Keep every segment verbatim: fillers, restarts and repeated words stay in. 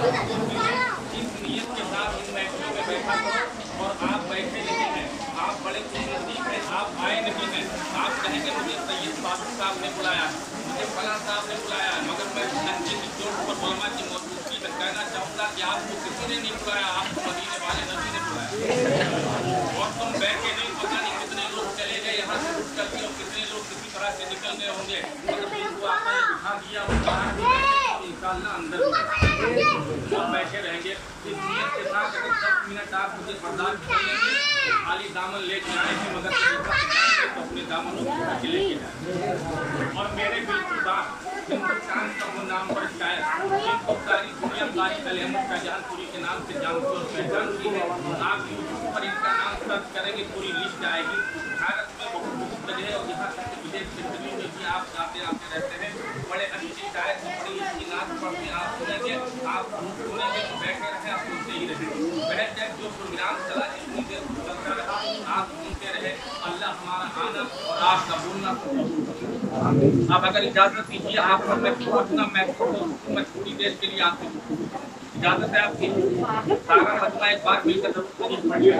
इस नियत के साथ इन महफिलों में बैठा करो और आप बैठे नहीं हैं, आप बड़े खुशनसीब हैं, आप आए नहीं हैं। आप कहेंगे मुझे सैयद फारूक साहब ने बुलाया, मुझे फला साहब ने बुलाया, मगर मैं नंगे की चोट पर उलमा की मौजूदगी में कहना चाहूँगा कि आपको किसी ने नहीं बुलाया, आपको मदीने वाले नबी ने बुलाया। और तुम बैठे नहीं, पता नहीं कितने लोग चले गए यहाँ से उठ करके और कितने लोग किसी तरह से निकल गए होंगे, मगर तुमको आपने बिठा दिया और बाहर निकालना अंदर सब बैठे रहेंगे। इस नियत के साथ अगर दस मिनट आप मुझे बर्दाश्त कर लेंगे, खाली दामन लेके आएंगे, मगर तो अपने दामनों को लेके जाए। और मेरे बिल्कुल बात हिंदुस्तान का वो नाम पर शायद जिनको सारी दुनिया तारीख अहमद शाहजहानपुरी के नाम से जानती और पहचानती है, आप यूट्यूब पर इनका नाम सर्च करेंगे पूरी लिस्ट आएगी। भारत में बहुत बहुत जगह और यहाँ तक विदेश के दिल्ली में भी आप जाते आते रहते हैं। बड़े अच्छी शायद बड़ी अच्छी नाच पढ़ते आप सुनेंगे, आप सुनेंगे तो बैठे रहे, आप सुनते ही रहेंगे। बैठ जाए जो प्रोग्राम चला जितनी देर चलता रहा आप सुनते रहे। अल्लाह हमारा आना और आपका बोलना। आप अगर इजाजत दीजिए आप पर मैं पहुंचना मैं मैं थोड़ी देर के लिए आपको इजाजत है आपकी। सारा मजमा एक बार मिलकर जरूर पढ़िए।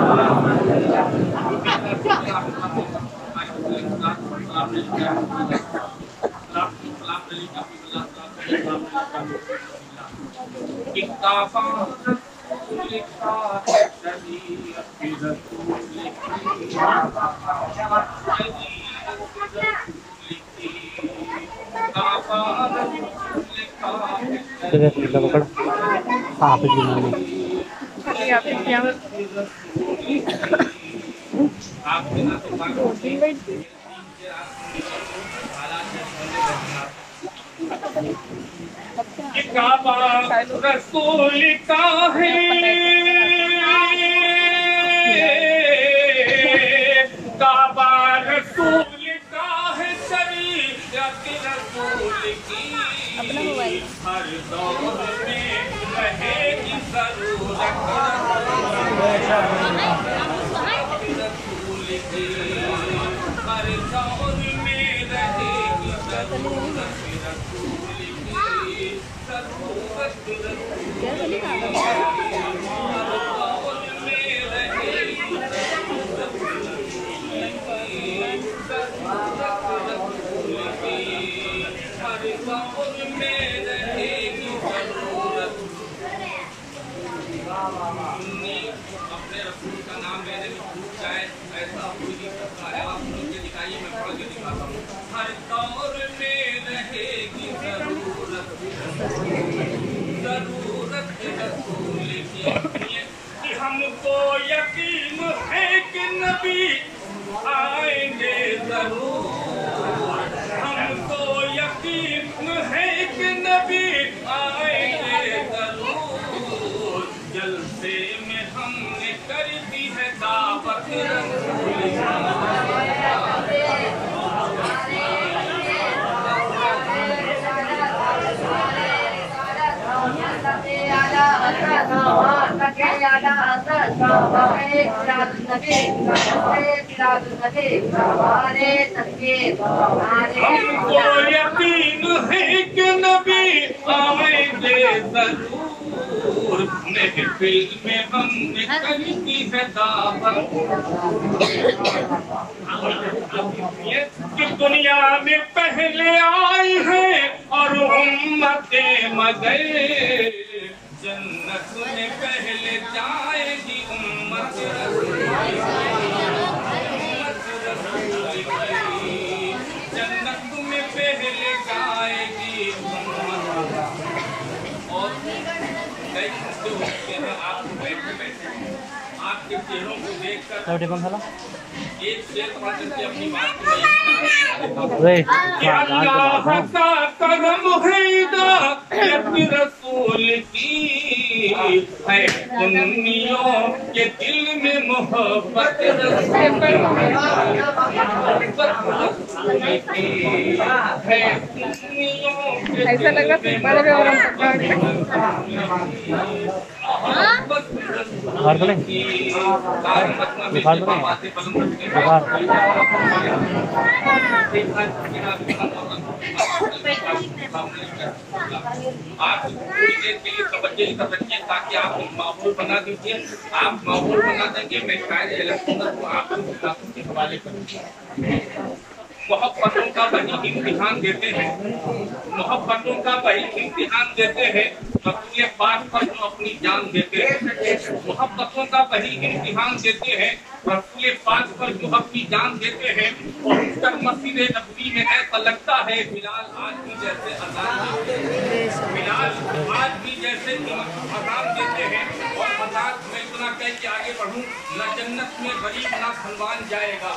रसूल का है काबा रसूल का है शरीयत रसूल की हर दौर में रहेगी जरूरत रसूल की हर दौर में रहेगी जरूरत रसूल की जरूरत अपने रसूल का नाम लेने में छूट जाए ऐसा कोई नहीं सकता है। आप मुझे दिखाइए, मैं पढ़ के दिखाता हूँ। हर दौर में रहेगी जरूरत जरूरत रसूल की। कि हमको यकीन है कि नबी आएंगे जरूर, हमको यकीन है कि नबी आएंगे जरूर। जलसे में हमने कर दी है दावत रसूल हमको यकीन है कि नबी आएंगे जरूर। महफिल में हमने कर दी है दावत कि दुनिया में पहले आई है और उम्मते मगर जन्नत में पहले जाएगी उम्मत जन्नत में पहले जाएगी उम्मत। और कई मुद्दे होते हैं आप बैठे बैठे आपके चेहरों को देखकर एक शेर पढ़ करके अपनी बात को रसूल की है दुनियों के दिल में मोहब्बत है। ऐसा लगा बड़े में और बाहर चलें बाहर चलें सामने आप थोड़ी देर के लिए तवज्जो कर रखिए ताकि आप एक माहौल बना दीजिए। आप माहौल बना देंगे, मैं शायद इलेक्शन को आप के हवाले करूँगा। मोहब्बतों का वही इम्तिहान देते हैं, मोहब्बतों का वही इम्तिहान देते हैं रसूल पाक पर जो अपनी जान देते हैं। मोहब्बतों का वही इम्तिहान देते हैं रसूल पाक पर जो अपनी जान देते हैं। और मस्जिद नबवी में ऐसा लगता है बिलाल आज भी जैसे अजान देते हैं, बिलाल आज भी जैसे अजान देते हैं। और अजान में इतना कह के आगे बढ़ूं, न जन्नत में गरीब ना धनवान जाएगा,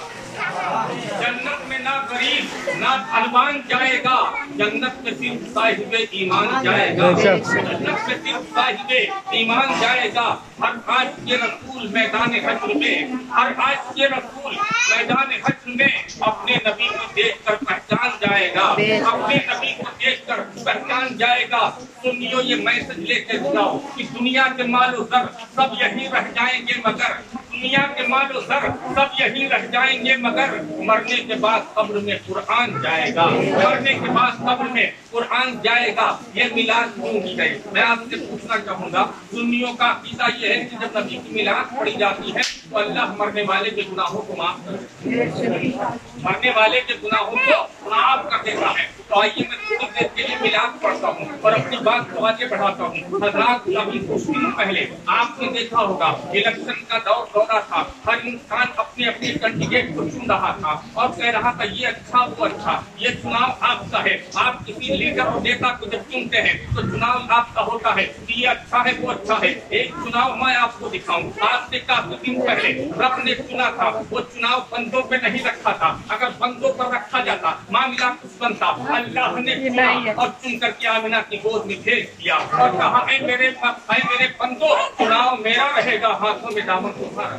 जन्नत में ना गरीब ना धनवान जाएगा, जन्नत में सिर्फ साहिबे ईमान जाएगा, जन्नत में सिर्फ साहिबे ईमान जाएगा। हर आज के रसूल मैदान हश्र में, हर आज के रसूल मैदान हश्र में अपने नबी को देखकर पहचान जाएगा, अपने नबी को देखकर पहचान जाएगा। सुनियो ये मैसेज लेकर जाओ कि दुनिया के मालो सर सब यहीं रह जाएंगे मगर, दुनिया के मालो सर सब यहीं रह जाएंगे मगर मरने के बाद कब्र में कुरान जाएगा, मरने के बाद कब्र में कुरान जाएगा। ये मिलाद क्यों की गई? मैं आपसे पूछना चाहूंगा। सुन्नियों का अकीदा ये है कि जब नबी की मिलाद पढ़ी जाती है तो अल्लाह मरने वाले के गुनाहों को माफ कर, मरने वाले के गुनाहों को माफ कर देता है। तो आइए मैं थोड़ी देर के लिए मिलाद पढ़ता हूँ और अपनी बात को आगे बढ़ाता हूँ। हज़रात अभी कुछ दिन पहले आपने देखा होगा इलेक्शन का दौर दौरा था, हर इंसान अपने अपने कैंडिडेट को चुन रहा था और कह रहा था ये अच्छा वो अच्छा, ये चुनाव आपका है। आप किसी लीडर और नेता को जब चुनते हैं तो चुनाव आपका होता है, ये अच्छा है वो अच्छा है। एक चुनाव मैं आपको दिखाऊं, आज से काफी दिन पहले रब ने चुना था, वो चुनाव बंदों पे नहीं रखा था। अगर बंदों पर रखा जाता मामला कुछ बनता। अल्लाह ने चुना और चुन करके आमिना की गोद में भेज दिया और कहा है मेरे है मेरे बंदो चुनाव मेरा रहेगा, हाथों में दामन तुम्हारा,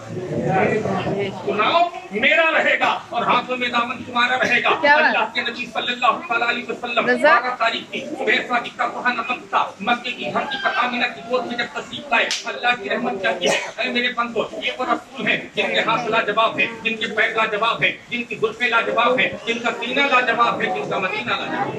चुनाव मेरा रहेगा और हाथों में दामन तुम्हारा रहेगा। अल्लाह के नबी सल्लल्लाहु अलैहि वसल्लम बारह तारीख की सुबह शादी का सुबह नमक था, मक्के की धरती पर आमिना की गोद में जब तशरीफ लाए, अल्लाह की रहमत कहती है ऐ मेरे बंदो ये वो रसूल है जिनके हाथ लाजवाब है, जिनके पैर लाजवाब है, जिनकी जुल्फे लाजवाब है, जिनका सीना लाजवाब है, जिनका मदीना लाजवाब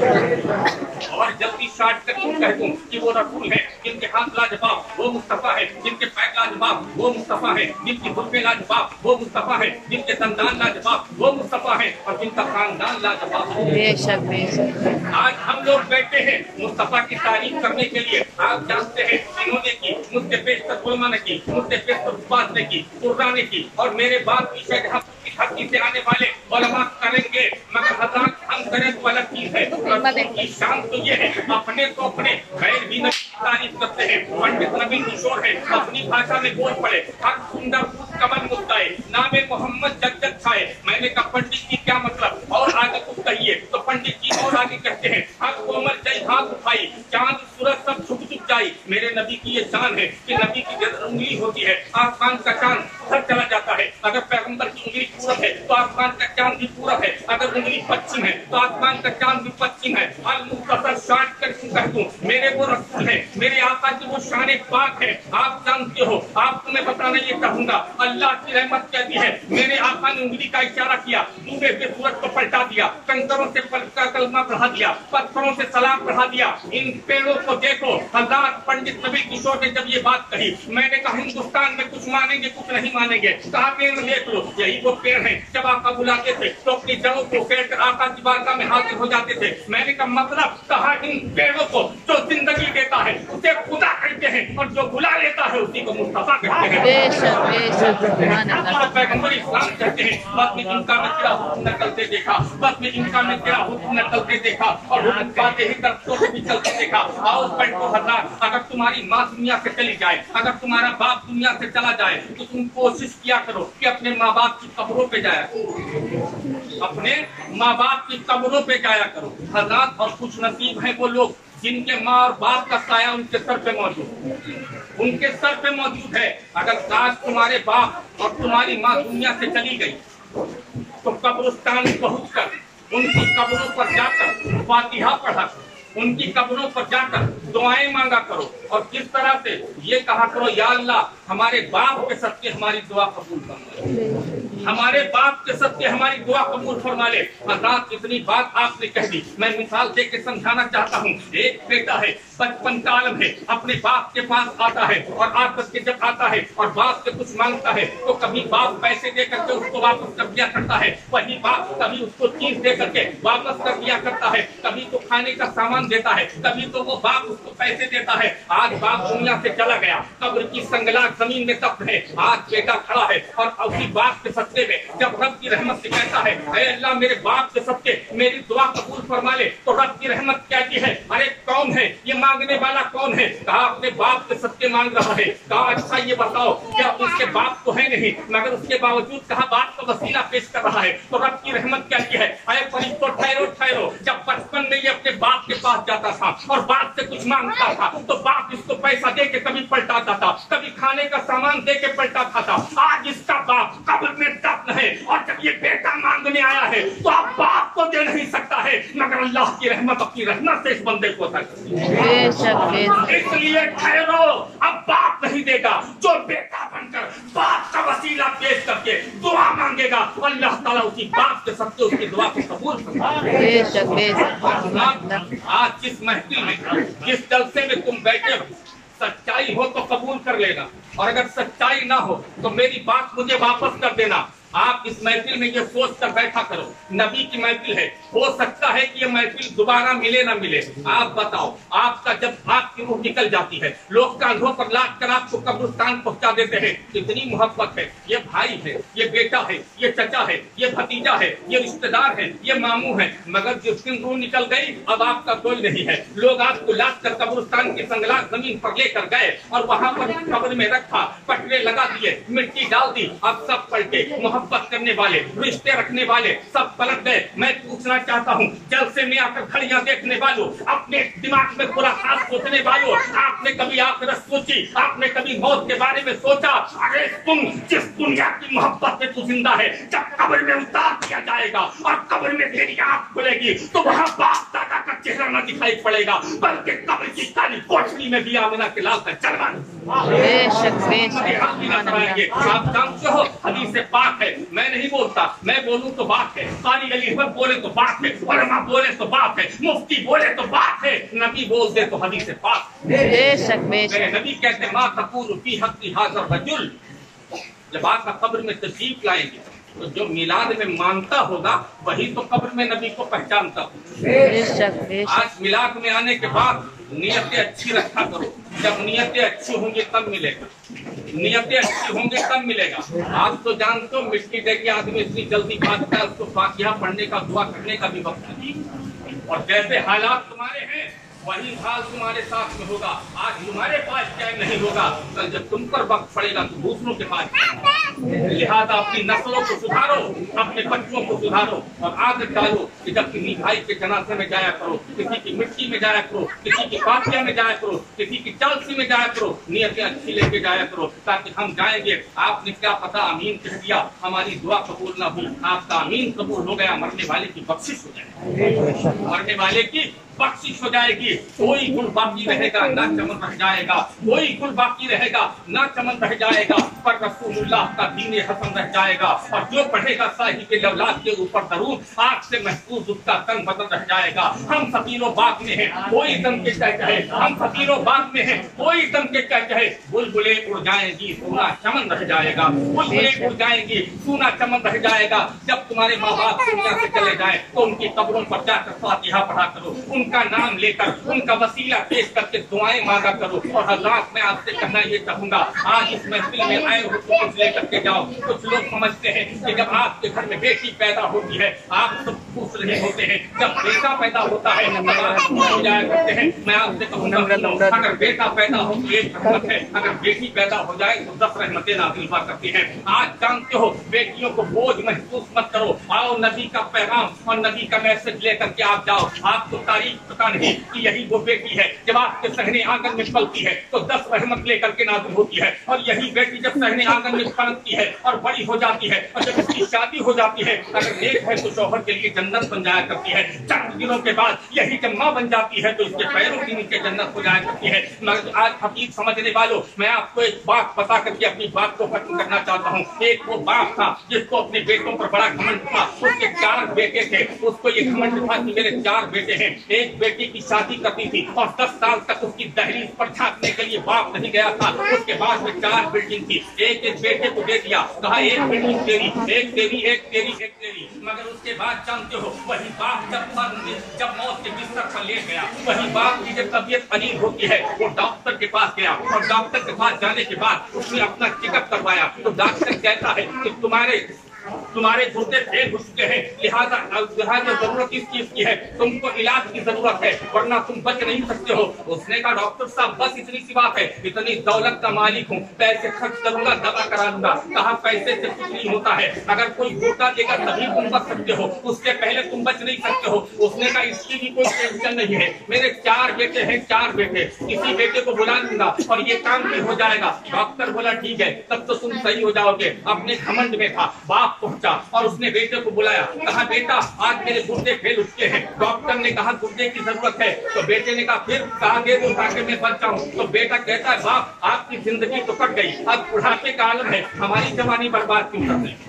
है। और जल्दी शार्ट करके कह दूं कि वो रसूल है जिनके हाथ लाजवाब वो मुस्तफा है, जिनके पैर लाजवाब वो मुस्तफा है, जिनकी जुल्फे लाजवाब वो मुस्तफा है, जिनके दंदान लाजवाब वो मुस्तफा है और जिनका खानदान लाजवाब है। बेशक बेशक आज हम लोग बैठे हैं मुस्तफा की तारीफ करने के लिए। आप जानते हैं इन्होंने की मुझसे पेशतर गुलमा ने की, मुझसे पेशतर बात ने की, कुर्रा ने की और मेरे बाद पीछे जहाँ धरती से आने वाले उलमा करेंगे, मगर हज़रात हम करें तो अलग चीज है। की शान तो ये है अपने तो अपने गैर भी नबी की तारीफ करते हैं। पंडित नबी किशोर है अपनी भाषा में बोल पड़े, हर सुंदर कमल मुस्ताए नामे मोहम्मद जग जग छाए। मैंने कहा पंडित जी क्या मतलब, और आगे कुछ कहिए। तो पंडित जी और आगे कहते हैं हक कोमल जय हाथ उठाई, चांद सूरज सब छुप छुप जाई। मेरे नबी की ये शान है कि नबी की जब उंगली होती है आसमान का चांद सर चला जाता है। अगर पैगंबर की उंगली पूरब है तो आसमान का चांद भी पूरब है, अगर उंगली पश्चिम है तो आसमान का चांद भी पश्चिम है। अल मुख्तसर शान कर कह दूं मेरे वो रसूल है, मेरे आका की वो शान पाक है। आप जानते हो, आपको मैं बताना ये चाहूंगा, अल्लाह की रहमत कहती है मेरे आका ने उंगली का इशारा किया, डूबे हुए सूरज को पलटा दिया, कंकरों से पलटा कलमा पढ़ा दिया, पत्थरों से सलाम पढ़ा दिया। इन पेड़ों को देखो, हज़रात पंडित नबी किशोर ने जब ये बात कही, मैंने कहा हिंदुस्तान में कुछ मानेंगे कुछ नहीं मानेंगे। कहा पेड़ देख लो, यही वो पेड़ है। जब आका बुलाते थे तो अपनी जड़ों को फेर आका की बारगाह में हाजिर हो जाते थे। मैंने कहा मतलब, कहा इन पेड़ों को जो जिंदगी देता है उसे खुदा कहते हैं और जो बुला लेता है उसी को मुस्तफा कहते हैं। बेशक बेशक पैगंबर इस्लाम कहते हैं बस में इनका मैं तेरा हुक्म नकलते देखा, बस में इनका मैं तेरा हुक्म नकलते देखा और हुक्म पाते ही दरख्तों से भी चलते देखा। आओ बैठो हज़रात, अगर तुम्हारी माँ दुनिया से चली जाए, अगर तुम्हारा बाप दुनिया से चला जाए तो तुम कोशिश किया करो कि अपने माँ बाप की कब्रों पे जाया करो, अपने माँ बाप की कब्रों पे जाया करो हज़रात। और कुछ नसीब है वो लोग जिनके माँ और बाप का साया उनके सर पे मौजूद उनके सर पे मौजूद है। अगर काश तुम्हारे बाप और तुम्हारी माँ दुनिया से चली गई तो कब्रिस्तान पहुंचकर उनकी कब्रों पर जाकर फातिहा पढ़ा, उनकी कब्रों पर जाकर दुआएं मांगा करो और किस तरह से ये कहा करो, या अल्लाह हमारे बाप के सदके हमारी दुआ कबूल करना। हमारे बाप के सत्य हमारी दुआ कबूल फरमा ले। हज़रात इतनी बात आपने कह दी, मैं मिसाल दे के समझाना चाहता हूँ। एक बेटा है, बचपन काल में अपने बाप के पास आता है और आकर के जब आता है और बाप से कुछ मांगता है तो कभी बाप पैसे दे करके उसको वापस कर दिया करता है, वही बाप कभी उसको चीज दे करके वापस कर दिया करता है, कभी तो खाने का सामान देता है, कभी तो वो बाप उसको पैसे देता है। आज बाप दुनिया से चला गया, कब्र की संगलाग जमीन में दफ्न है, आज बेटा खड़ा है और उसी बाप के सत्ते में जब रब की रहमत से कहता है अरे अल्लाह मेरे बाप के सत्ते मेरी दुआ कबूल फरमा ले, तो रब की रहमत कहती है अरे कौन है ये मांगने वाला, कौन है? कहा अपने बाप के सत्ते मांग रहा है। कहा अच्छा ये बताओ क्या उसके बाप तो है नहीं, मगर उसके बावजूद कहा बाप का वसीला पेश कर रहा है, तो रब की रहमत कहती है अरे फरिश्तों ठहरो ठहरो, जब बचपन में ये अपने बाप के पास जाता था और बाप से कुछ मांगता था तो बाप इसको पैसा दे के कभी पलटाता था, कभी खाने का सामान दे के पलटाता था। आज इसका बाप कब्र में दफन है और जब ये बेटा मांगने आया है तो अब बाप को दे नहीं सकता है, मगर अल्लाह की रहमत अपनी रहमत से इस बंदे को अता करती है। इसलिए ठहरो, अब बाप नहीं देगा, जो बेटा बनकर बाप का वसीला पेश करके दुआ मांगेगा अल्लाह ताला उसी बाप के सबसे उसकी दुआ को कबूल करेगा। आज जिस महफिल में जिस जलसे में तुम बैठे हो, सच्चाई हो तो कबूल कर लेना और अगर सच्चाई ना हो तो मेरी बात मुझे वापस कर देना। आप इस महफिल में ये सोच कर बैठा करो नबी की महफिल है, हो सकता है कि ये महफिल दोबारा मिले ना मिले। आप बताओ, आपका जब आपकी रूह निकल जाती है लोग कांधों पर लाद कर आपको कब्रिस्तान पहुंचा देते हैं, इतनी मोहब्बत है, ये भाई है, ये बेटा है, ये चचा है, ये भतीजा है, ये रिश्तेदार है, ये मामू है, मगर जिस दिन रूह निकल गई अब आपका कोई नहीं है। लोग आपको लाद कर कब्रिस्तान की संगलाग जमीन पर लेकर गए और वहां पर कब्र में रखा, पटरे लगा दिए, मिट्टी डाल दी, अब सब पलटे, मोहब्बत करने वाले, रिश्ते रखने वाले सब पलट गए। मैं पूछना चाहता हूँ जलसे में आकर घड़ियां देखने वालों, अपने दिमाग में पूरा खास सोचने वालों, आपने कभी आखिरत सोची? आपने कभी मौत के बारे में सोचा? अरे तुम जिस दुनिया की मोहब्बत में तू जिंदा है, जब कब्र में उतार दिया जाएगा और कब्र में तेरी आंख खुलेगी तो वहाँ बाप दादा का चेहरा न दिखाई पड़ेगा, बल्कि कब्र की काली कोठरी में भी आमिना के लाल का जलवा। आप जानते हो हदीस से पाक है, मैं नहीं बोलता, मैं बोलूं तो बात है, कारी अली अकबर बोले तो बात है, उलमा बोले तो बात है, मुफ्ती बोले तो बात है, नबी बोल दे तो हदीस से पाक। मेरे नबी कहते मा तकूलु फी हक़्क़ि हाज़ा रजुल, जब आप कब्र में तशरीफ लाएंगे तो जो मिलाद में मानता होगा वही तो कब्र में नबी को पहचानता होगा। आज मिलाद में आने के बाद नियतें अच्छी रखा करो, जब नियतें अच्छी होंगी तब मिलेगा, नियतें अच्छी होंगी तब मिलेगा। आप तो जानते हो मिट्टी देगी आदमी इतनी जल्दी भागता है, उसको फातिहा पढ़ने का दुआ करने का भी वक्त नहीं, और जैसे हालात तुम्हारे हैं वही हाल तुम्हारे साथ में होगा। आज तुम्हारे पास टाइम नहीं होगा, कल जब तुम पर वक्त पड़ेगा तो दूसरों के पास। लिहाजा अपनी नस्लों को सुधारो, अपने बच्चों को सुधारो और आदत डालो कि जब किसी भाई के जनाजे में जाया करो, किसी की मिट्टी में जाया करो, किसी की फातिहा में जाया करो, किसी की चालसी में जाया करो, नियतें अच्छी लेके जाया करो, ताकि हम जाएंगे आपने क्या पता अमीन कह दिया, हमारी दुआ कबूल ना हुई, आपका अमीन कबूल हो गया, मरने वाले की बख्शिश हो जाएगी, मरने वाले की बख्शिश हो जाएगी, कोई गुल बाकी रहेगा ना चमन रह जाएगा, कोई गुल बाकी रहेगा ना चमन रह जाएगा, पर रसूलुल्लाह का दीन हसन रह जाएगा, और जो पढ़ेगा साहिब के लौलाद के ऊपर दरूद आग से महफूज उसका तन बदन रह जाएगा। हम फकीरों बाग में हैं कोई दम के कह कहे, हम फकीरों बाग में हैं कोई दम के कह कहे, बुलबुले उड़ जाएंगी सूना चमन रह जाएगा, बुलबुले उड़ जाएंगी सूना चमन रह जाएगा। जब तुम्हारे माँ बाप दुनिया से चले जाए तो उनकी कब्रों पर जाकर फातिहा पढ़ा करो, उनका नाम लेकर उनका वसीला पेश करके दुआएं मांगा करो। और हज़रात मैं आपसे कहना ये चाहूंगा, आज इस महफिल में आए हो तो कुछ लेकर के जाओ। कुछ लोग समझते हैं कि जब आपके घर में बेटी पैदा होती है आप सब खुश रहे होते हैं, जब बेटा पैदा होता है तब आप खुश हो जाया करते हैं। मैं आपसे कहूंगा अगर बेटा पैदा हो तो एक रहमत है, अगर बेटी पैदा हो जाए तो दस रहमतें नाज़िल हुआ करती हैं। आज जानते हो बेटियों को बोझ महसूस मत करो, आओ नबी का पैगाम और नबी का मैसेज लेकर के आप जाओ। आपको तारीफ पता नहीं कि यही वो बेटी है जब आपके सहने आंगन में पलती है तो दस रहमत लेकर के नाज़िल होती है, और यही बेटी जब सहने आंगन में पनपती है और बड़ी हो जाती है, और जब उसकी शादी हो जाती है, अगर नेक है तो शौहर के लिए जन्नत बन जाया करती है। चंद दिनों के बाद यही जब माँ बन जाती है तो इसके पैरों के नीचे जन्नत हो जाया करती है। मगर आज हकीकत समझने वालों, मैं आपको एक बात बता करके अपनी बात को खत्म करना चाहता हूँ। एक वो बाप था जिसको अपने बेटों पर बड़ा घमंड था, उसके चार बेटे थे, उसको ये घमंड था कि मेरे चार बेटे हैं। एक बेटी की शादी करती थी और दस साल तक उसकी दहलीज पर झांकने के लिए बाप नहीं गया था। उसके बाद में चार बिल्डिंग थी, एक एक बेटे को दे दिया, कहा एक बिल्डिंग तेरी, एक तेरी, एक तेरी, एक तेरी। मगर उसके बाद जानते हो, वही बाप जब जब मौत के बिस्तर पर लेट गया, वही बाप की जब तबीयत अजीब होती है, वो डॉक्टर के पास गया और डॉक्टर के पास जाने के बाद उसने अपना चेकअप करवाया तो डॉक्टर कहता है कि तुम्हारे तुम्हारे गुर्दे फेल हो चुके हैं, लिहाजा लिहाजा जरूरत इस चीज की है, तुमको इलाज की जरूरत है, वरना तुम बच नहीं सकते हो। उसने कहा डॉक्टर साहब बस इतनी सी बात है, इतनी दौलत का मालिक हूँ, पैसे खर्च करूंगा, दवा करा लूंगा। कहा पैसे से कुछ नहीं होता है, अगर कोई धोखा देगा तभी तुम बच सकते हो, उसके पहले तुम बच नहीं सकते हो। उसने कहा इसकी भी कोई टेंशन नहीं है, मेरे चार बेटे हैं, चार बेटे, किसी बेटे को बुला लूंगा और ये काम भी हो जाएगा। डॉक्टर बोला ठीक है, तब तो तुम सही हो जाओगे। अपने घमंड में था, बाप पहुंचा और उसने बेटे को बुलाया, कहा बेटा आज मेरे गुर्दे फेल उठते हैं। डॉक्टर ने कहा गुर्दे की जरूरत है, तो बेटे ने कहा फिर कहा दे दो ताकि मैं बच जाऊं। तो बेटा कहता है बाप आपकी जिंदगी तो कट गई, अब बुढ़ापे का आलम है, हमारी जवानी बर्बाद क्यों कर दें,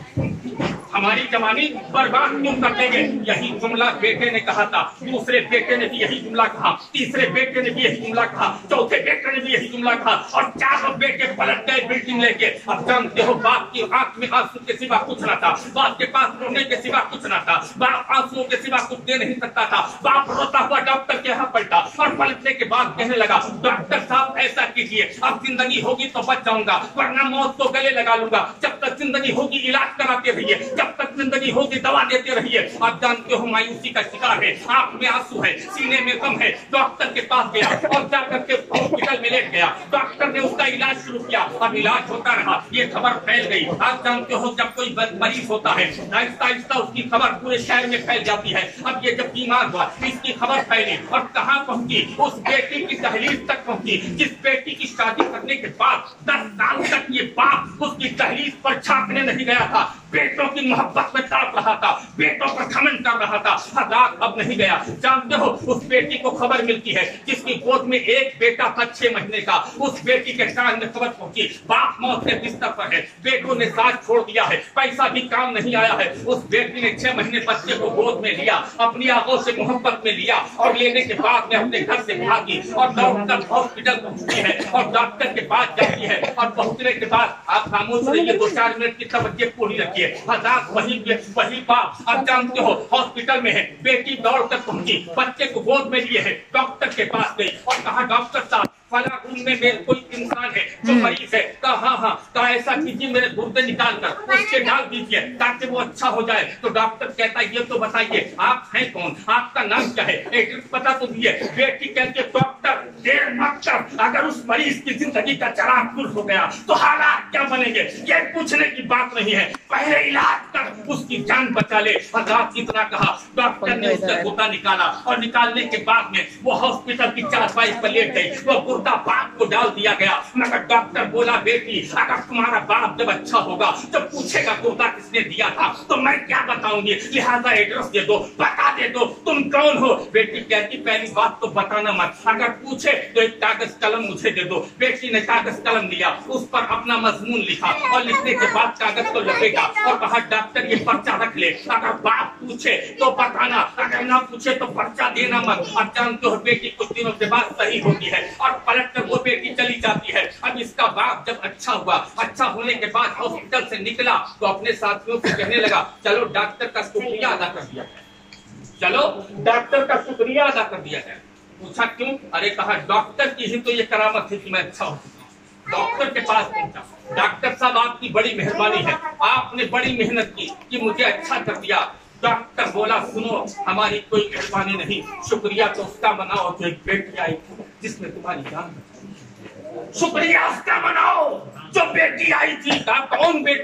हमारी जवानी बर्बाद क्यों कर देंगे। यही जुमला बेटे ने कहा था, दूसरे बेटे ने भी यही जुमला कहा, तीसरे बेटे ने भी यही जुमला कहा, चौथे बेटे ने भी यही जुमला कहा और चारों बेटे पलट गए बिल्डिंग लेके। अब जानते हो बाप की आंख में आंसू के सिवा कुछ ना था, बाप के पास रोने के सिवा कुछ ना था, बाप आंसुओं के सिवा कुछ दे नहीं सकता था। बाप रोता हुआ डॉक्टर के यहाँ पलटा और पलटने के बाद कहने लगा डॉक्टर साहब ऐसा कीजिए, अब जिंदगी होगी तो बच जाऊंगा, वरना मौत को गले लगा लूंगा। जब तक जिंदगी होगी इलाज कराते रहिए, जब तक जिंदगी होगी दवा देते रहिए। आप जानते हो मायूसी का शिकार है, आंख में आंसू है, सीने में गम है। डॉक्टर के पास गया और जाकर के हॉस्पिटल में लेट गया। डॉक्टर ने उसका इलाज शुरू किया, अब इलाज होता रहा, ये खबर फैल गई। आप जानते हो जब कोई मरीज होता है आहिस्ता आहिस्ता उसकी खबर पूरे शहर में फैल जाती है। अब ये जब बीमार हुआ इसकी खबर फैली और कहाँ पहुंची, उस बेटी की दहलीज तक पहुंची जिस बेटी की शादी करने के बाद दस साल तक ये बाप उसकी दहलीज पर झांकने नहीं गया था, बेटों की मोहब्बत में तड़प रहा था, बेटों पर घमंड कर रहा था। हज़ार अब नहीं गया। जानते हो उस बेटी को खबर मिलती है जिसकी गोद में एक बेटा था छह महीने का, उस बेटी के कान में खबर पहुंची बाप मौत के बिस्तर पर है, बेटों ने साथ छोड़ दिया है, पैसा भी काम नहीं आया है। उस बेटी ने छह महीने बच्चे को गोद में लिया, अपनी आंखों से मोहब्बत में लिया और लेने के बाद में अपने घर से भागी और डॉक्टर हॉस्पिटल पहुंचती है और डॉक्टर के पास जाती है और पहुंचने के बाद आप खामोश रहिए, दो चार मिनट की तवज्जो पूरी रखिए। हजार वही वही बाप अब जानते हो हॉस्पिटल में है, बेटी दौड़ कर पहुंची, बच्चे को गोद में लिए है, डॉक्टर के पास गई और कहा डॉक्टर साहब फला रूम में मेरे कोई इंसान है जो मरीज है। कहा हाँ हाँ, कहा ऐसा कीजिए मेरे गुर्दे निकाल कर उसके डाल दीजिए ताकि वो अच्छा हो जाए। तो डॉक्टर कहता है ये तो बताइए आप हैं कौन, आपका नाम क्या है, एड्रेस पता तो दिए। बेटी कहती है डॉक्टर डेढ़ डॉक्टर अगर उस मरीज की जिंदगी का चराग गुल हो गया तो हालात क्या बनेंगे, ये पूछने की बात नहीं है, पहले इलाज कर उसकी जान बचा ले। हज़ार इतना कहा, डॉक्टर ने उसका गुर्दा निकाला और निकालने के बाद में वो हॉस्पिटल की चारपाई पर लेट गई, वो गुर्दा बाप को डाल दिया गया। मगर डॉक्टर बोला बेटी अगर तुम्हारा बाप जब अच्छा होगा जब पूछेगा गुर्दा किसने दिया था तो मैं क्या बताऊंगी, लिहाजा एड्रेस दे दो, बता दे दो तुम कौन हो। बेटी कहती पहली बात तो बताना मत, अगर पूछे तो एक कागज कलम मुझे दे दो। बेटी ने कागज कलम दिया, उस पर अपना मजमून लिखा और लिखने के बाद कागज को लपेटा और कहा डॉक्टर ये पर्चा रख ले, अगर बाप पूछे तो बताना, अगर ना पूछे तो पर्चा देना मत। अब जानते हो बेटी कुछ दिनों के बाद सही होती है और पलट कर वो बेटी चली जाती है। अब इसका बाप जब अच्छा हुआ, अच्छा होने के बाद हॉस्पिटल से निकला तो अपने साथियों से कहने लगा चलो डॉक्टर का शुक्रिया अदा कर दिया जाए, चलो डॉक्टर का शुक्रिया अदा कर दिया जाए। पूछा क्यों, अरे कहा डॉक्टर की ही तो ये करामत थी कि मैं अच्छा हूँ। डॉक्टर के पास पहुंचा, डॉक्टर साहब आपकी बड़ी मेहरबानी है, आपने बड़ी मेहनत की कि मुझे अच्छा कर दिया। डॉक्टर बोला सुनो हमारी कोई मेहरबानी नहीं, शुक्रिया तो उसका मनाओ जो एक बेटी आई जिसने तुम्हारी जान बचाई, शुक्रिया उसका मनाओ जो बेटी आई थी। कहा कौन बेटी,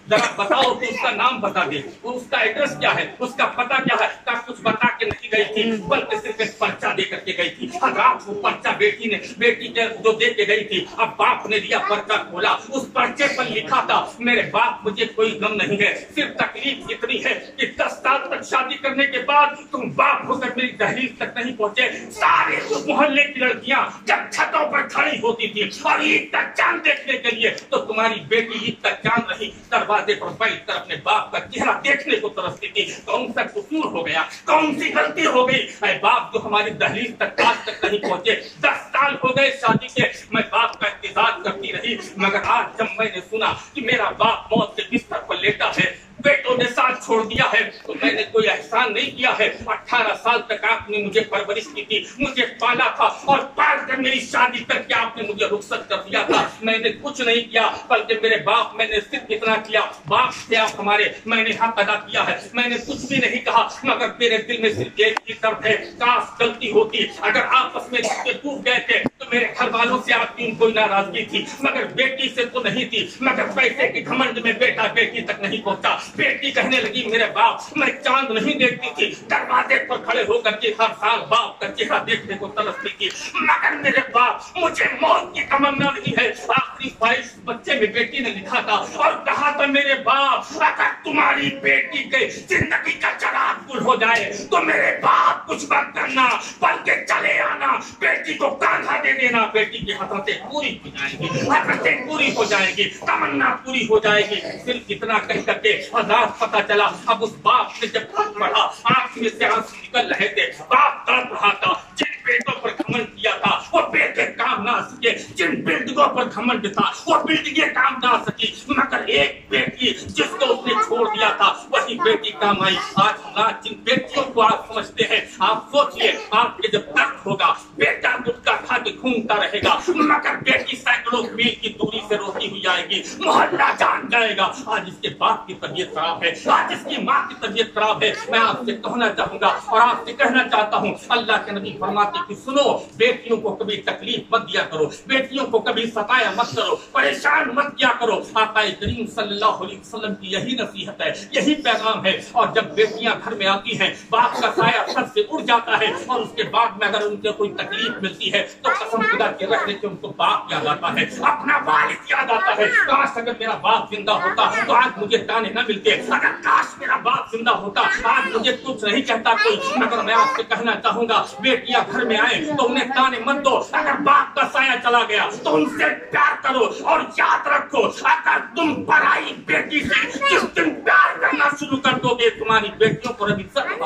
जरा बताओ कि उसका नाम बता दे, उसका एड्रेस क्या है, उसका पता क्या है। का कुछ बता के नहीं गई थी, बल्कि सिर्फ एक पर्चा दे करके गई थी। रात को पर्चा बेटी ने बेटी के जो दे के गई थी, अब बाप ने लिया पर्चा खोला, उस पर्चे पर लिखा था मेरे बाप मुझे कोई गम नहीं है, सिर्फ तकलीफ इतनी है कि दस साल तक शादी करने के बाद तुम बाप होकर मेरी दहलीज तक नहीं पहुंचे। सारे मोहल्ले की लड़कियां जब छतों पर खड़ी होती थी और ईद का चांद देखने के लिए, तो तुम्हारी बेटी ईद का चांद रही दरवाजे पर बैठ कर अपने बाप का चेहरा देखने को तरसती थी। कौन सा कसूर हो गया, कौन सी गलती हो गई ऐ बाप जो हमारी दहलीज तक आज तक नहीं पहुंचे। दस साल हो गए शादी के, मैं बाप का इंतजार करती रही, मगर आज जब मैंने सुना कि मेरा बाप मौत के बिस्तर पर लेटा है, बेटों ने साथ छोड़ दिया है, तो मैंने कोई एहसान नहीं किया है। अठारह साल तक आपने मुझे परवरिश की थी, मुझे पाला था और पाल कर मेरी शादी करके आपने मुझे रुखसत कर दिया था। मैंने कुछ नहीं किया, बल्कि मेरे बाप मैंने सिर्फ इतना किया, बाप से आप हमारे, मैंने हक अदा किया है। मैंने कुछ भी नहीं कहा, मगर मेरे दिल में सिर्फ एक ही दर्द है, काश गलती होती, अगर आपस में टूट गए थे तो मेरे घर वालों से आपकी कोई नाराजगी थी, मगर बेटी से तो नहीं थी। मगर पैसे के घमंड में बेटा बेटी तक नहीं पहुंचा। बेटी कहने लगी मेरे बाप मैं चांद नहीं देखती थी, दरवाजे पर खड़े होकर के हर साल बाप का चेहरा देखने को तरसती थी, मगर मेरे बाप मुझे मौत की तमन्ना नहीं है। आखिरी ख्वाहिश बच्चे में बेटी ने लिखा था और कहा था मेरे बाप अगर तुम्हारी बेटी के जिंदगी का चराग गुल हो जाए तो मेरे बाप कुछ मत करना, बल्कि चले आना, बेटी को कांधा दे देना, बेटी की हसरतें पूरी हो जाएंगी, हसरतें पूरी हो जाएगी, तमन्ना पूरी हो जाएगी। सिर्फ इतना कह करके रात पता चला। अब उस बाप ने जब हाथ बढ़ा, आंख में से आंसू निकल रहे थे, बाप तड़प रहा था। जिन बेटों पर घमंड किया था वो बेटे काम ना सके, जिन बिल्डिंगों पर घमंड था वो बिल्डिंगें काम ना सकी, मगर एक बेटी जिसको उसने छोड़ दिया था वही बेटी काम आई। आज हम जिन बेटियों को आप समझते हैं, आप सोचिए आपके जब तक होगा बेटा गुटखा खा के घूमता रहेगा, मगर बेटी सैकड़ों मील की दूरी से रोती हुई आएगी, मोहल्ला जान जाएगा। आज इसके बाप की तबीयत खराब है, आज इसकी माँ की तबीयत खराब है। मैं आपसे कहना चाहूंगा और आपसे कहना चाहता हूँ, अल्लाह के नबी फरमाते कि सुनो, बेटियों को कभी तकलीफ मत दिया करो, बेटियों को कभी सताया मत करो, परेशान मत किया करो। आका करीम सल्लल्लाहु अलैहि वसल्लम की यही नसीहत है, यही पैगाम है। और जब बेटियां घर में आती हैं, बाप का साया सर से उड़ जाता है और उसके बाद में अगर उनके कोई तकलीफ मिलती है तो कसम खुदा के रखने के उनको बाप याद आता है, अपना वालिद याद आता है। काश अगर मेरा बाप जिंदा होता तो आज मुझे ताने न मिलते, अगर काश मेरा बाप जिंदा होता आज मुझे कुछ नहीं कहता कोई। मगर मैं आपसे कहना चाहूंगा, बेटियां घर में आए तो उन्हें ताने मत दो, अगर बाप का साया चला गया तो उनसे प्यार करो। और याद रखो, अगर तुम पराई बेटी से जिस दिन प्यार करना शुरू कर दोगे, तुम्हारी बेटियों पर अभी सख्त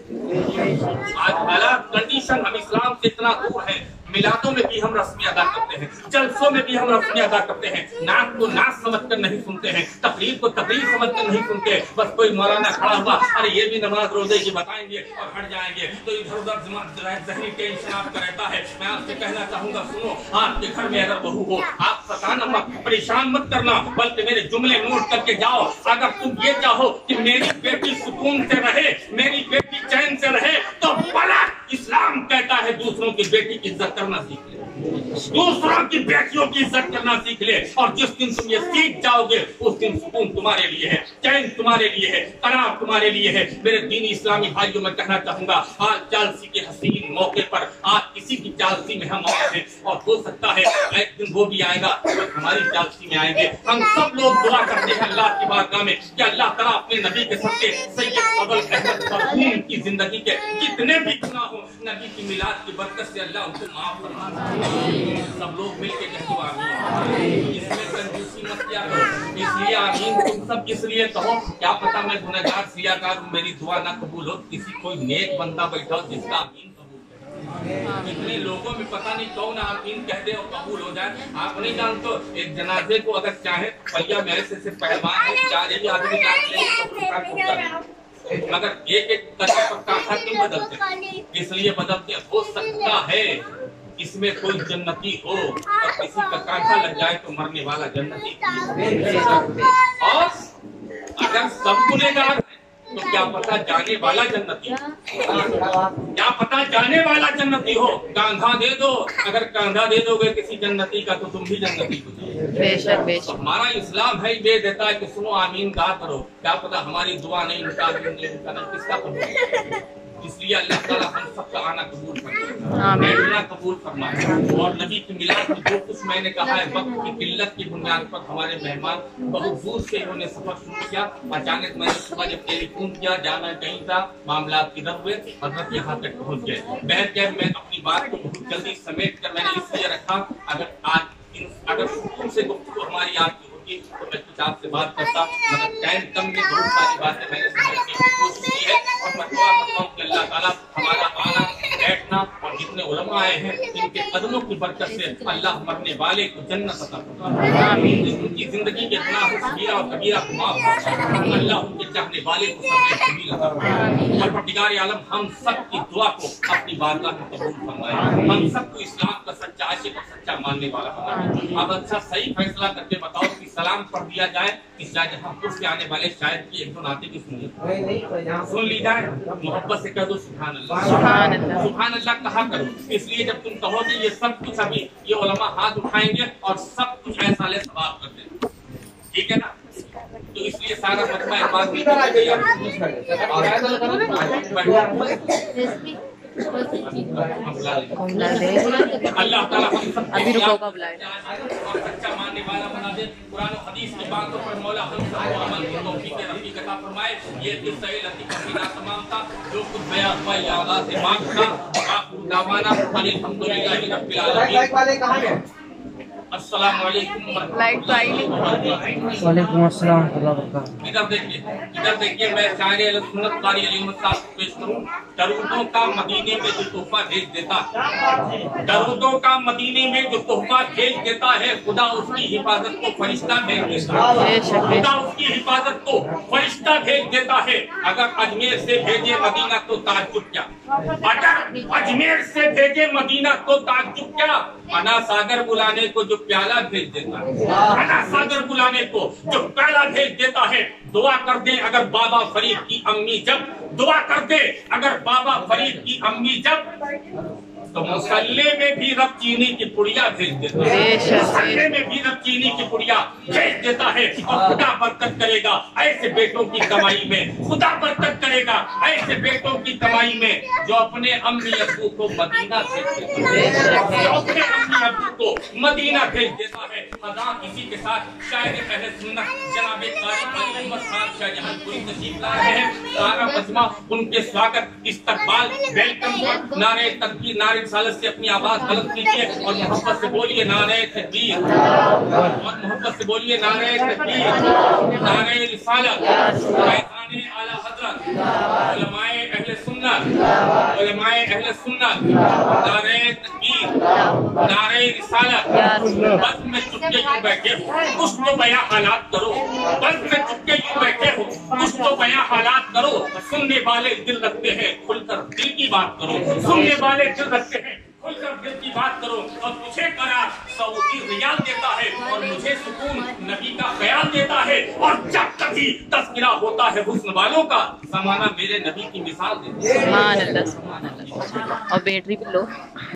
आज हालात कंडीशन हम इस्लाम से इतना दूर है। मिलादों में भी हम रस्में अदा करते हैं, जलसों में भी हम रस्में अदा करते हैं, नाक को नाक समझकर नहीं सुनते हैं, तकरीर को तकरीर समझकर नहीं सुनते। बस कोई मौलाना खड़ा हुआ, अरे ये भी नमाज रोजे की बताएंगे और हट जाएंगे, तो इधर उधर जहनी टेंशन आपका रहता है। मैं आपसे कहना चाहूंगा, सुनो, आपके घर में अगर बहू हो, आप सताना मत, परेशान मत करना, बल्कि मेरे जुमले नोट करके जाओ। अगर तुम ये चाहो कि मेरी बेटी सुकून से रहे, मेरी बेटी चैन से रहे, तो भला इस्लाम कहता है दूसरों की बेटी की इज्जत करना सीख ले, दूसरों की बेटियों की इज्जत करना सीख ले। और जिस दिन तुम ये सीख जाओगे उस दिन सुकून तुम्हारे लिए है, चैन तुम्हारे लिए है, तनाव तुम्हारे लिए है। मेरे दीनी इस्लामी भाइयों में कहना चाहूंगा, आज जालसी के हसीन मौके पर आज किसी की जालसी में हम आए हैं, और हो सकता है एक दिन वो भी आएगा तो हमारी जालसी में आएंगे। हम सब लोग दुआ करते हैं अल्लाह की बारगाह में कि अल्लाह तआला अपने नबी के सत्ते सैयद फजल अहमद मरहूम की जिंदगी के जितने भी गुनाह हो, नबी की मिलाद की बरकत से अल्लाह उनको माफ फरमा। सब लोग मिलके कहते आमीन। इसमें कंजूसी मत किया करो, इसलिए आमीन तुम सब इसलिए कहो, क्या पता मैं गुनहगार सियाकार हूं, मेरी दुआ ना कबूल हो। किसी कोई नेक बंदा बैठा हो जिसका आमीन कबूल। इतने लोगों में पता नहीं कौन आमीन कह दे और कबूल हो जाए। आप नहीं जानते, एक जनाजे को अगर चाहे पहिया में ऐसे से पहलवान है, चार ही आदमी जाते मगर एक एक कदम पर कांधा क्यों बदलते? इसलिए बदलते हो सकता है इसमें कोई जन्नती हो और किसी का कांधा लग जाए तो मरने वाला जन्नती। और अगर सब गुनहगार तो क्या पता जाने वाला जन्नती, क्या पता जाने वाला जन्नती हो। कांधा दे दो, अगर कांधा दे दोगे किसी जन्नती का तो तुम भी जन्नती हो जाओगे। बेशक बेशक। तो हमारा इस्लाम है ये देता है कि सुनो आमीन गा करो, क्या पता हमारी दुआ नहीं, उनका नहीं, किसका कबूल। इसलिए अल्लाह ताला हम सबका आना कबूल फरमाए, बैठना कबूल फरमाए। और नबी की मिलाद में जो कुछ मैंने कहा है, वक्त की किल्लत की बुनियाद पर हमारे मेहमान बहुत दूर से इन्होंने सफर शुरू किया। अचानक मैंने सुबह जब टेलीफोन किया, जाना कहीं था, मामला किधर हुए, मतलब यहाँ तक पहुँच गए। बहर क्या मैं अपनी बात को बहुत जल्दी समेट कर मैंने इसलिए रखा, अगर आज अगर सुकून से गुफ्तगू हमारी आपकी होती तो मैं कुछ आपसे बात करता, मगर टाइम कम में बहुत सारी बातें मैंने समझने की कोशिश की है। और मैं दुआ करता हूँ कि अल्लाह ताला हमारा आना बैठना और जितने उलमा आए हैं इनके कदमों की बरकत से अल्लाह मरने वाले को जन्नत अता फरमाए, उनकी जिंदगी के गुनाह सगीरा और कबीरा को माफ फरमाए, अल्लाह उनके चाहने वाले को सग़ीर कबीर अता फरमाए। और परवरदिगार आलम हम सब की दुआ को अपनी बारगाह में कबूल फरमाए, हम सबको इस्लाम का सच्चा आशिक और सच्चा मानने वाला बनाए। अब अच्छा सही फैसला करके बताओ कि सलाम पढ़ दिया जाए, इस शाहजहांपुर से आने वाले शायद की एक दो नाते की सुन सुन ली जाए, मोहब्बत से कह दो सुभान अल्लाह, सुभान अल्लाह, सुभान अल्लाह कहा करो। इसलिए जब तुम कहोगे ये सब कुछ, अभी ये उलमा हाथ उठाएंगे और सब कुछ ऐसा ले सवाब कर देंगे, ठीक है ना। तो इसलिए सारा मजमा एक बात अल्लाह ताला हम सब अभी रुको का बुलाए और सच्चा मानने वाला बना दे। कुरान और हदीस की बातों पर मौला हम सबको अमल की तौफीक रफ़ीक अता फरमाए। ये किस्सा लतीफ़ का तमाम था जो कुछ बयां हुआ ये आगाज़ से मांग था। आखिर दावाना अल्हम्दुलिल्लाहि रब्बिल आलमीन। अस्सलाम वालेकुम। लाइट तो आई नहीं। वालेकुम अस्सलाम व बरकातहू। इधर देखिए, इधर देखिए, मैं शायर अहले सुन्नत कारी अली मोहम्मद साहब को पेश करूं। दरूदों का मदीने में जो तोहफा भेज देता, दरूदों का मदीने में जो तोहफा भेज देता है, खुदा उसकी हिफाजत को फरिश्ता भेज देता है, खुदा उसकी हिफाजत को फरिश्ता भेज देता है। अगर अजमेर से भेजे मदीना तो ताज्जुब क्या, अगर अजमेर से भेजे मदीना तो ताज्जुब क्या। अना सागर बुलाने को जो प्याला भेज देता है, अना सागर बुलाने को जो प्याला भेज देता है। दुआ कर दे अगर बाबा फरीद की अम्मी जब, दुआ कर दे अगर बाबा फरीद की अम्मी जब, तो मुसल्ले में भी रब चीनी की पुड़िया भेज देता है, मुसल्ले में भी रब चीनी की पुड़िया भेज देता है। और खुदा बरकत करेगा ऐसे बेटों की कमाई में, खुदा बरकत करेगा ऐसे बेटों की कमाई में जो अपने अम्मी अब्बू को मदीना भेज देता है, जो अपने अम्मी अब्बू को मदीना भेज देता है। अदा इसी के साथ शायद अहले सुन्नत जनाब कारी अली मोहम्मद साहब शाहजहांपुरी तशरीफ ला रहे हैं। सारा मजमा उनके स्वागत इस्तकबाल वेलकम पर नारे तकबीर नारे रिसालत से अपनी आवाज बुलंद कीजिए और मोहब्बत से बोलिए नारे तकबीर, और मोहब्बत से बोलिए नारे तकबीर, नारे रिसालत, फैज़ाने आला हज़रत, उलमाए अहले सुन्नत, उलमाए अहले सुन्नत, नारे तकबीर, नारे रिसालत। बस में चुपके यूं बैठे हो, कुछ तो बयां हालात करो, बस में चुपके यूं बैठे हो, कुछ तो बयां हालात करो। सुनने वाले दिल रखते हैं, खुलकर दिल की बात करो, सुनने वाले दिल रखते हैं, खुलकर दिल की बात करो। और तुझे करार सऊदी रियाल देता है और मुझे सुकून नबी का ख्याल देता है। और जब कभी तज़किरा होता है हुस्न वालों का, ज़माना मेरे नबी की मिसाल देता है। सुभान अल्लाह, सुभान अल्लाह। और बैटरी भी लो।